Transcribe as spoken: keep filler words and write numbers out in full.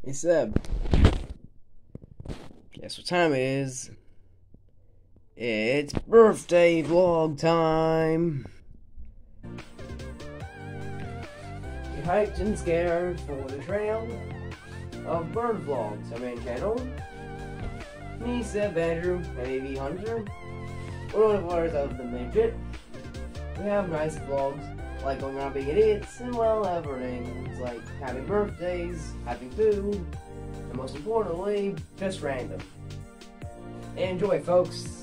Hey Seb, guess what time it is? It's birthday vlog time! You hyped and scared for the trail of bird vlogs, our main channel. Me, Seb, Andrew, and A V Hunter, we're notifiers of the midget. We have nice vlogs, like going around being idiots, and well, everything like having birthdays, having food, and most importantly, just random. Enjoy, folks!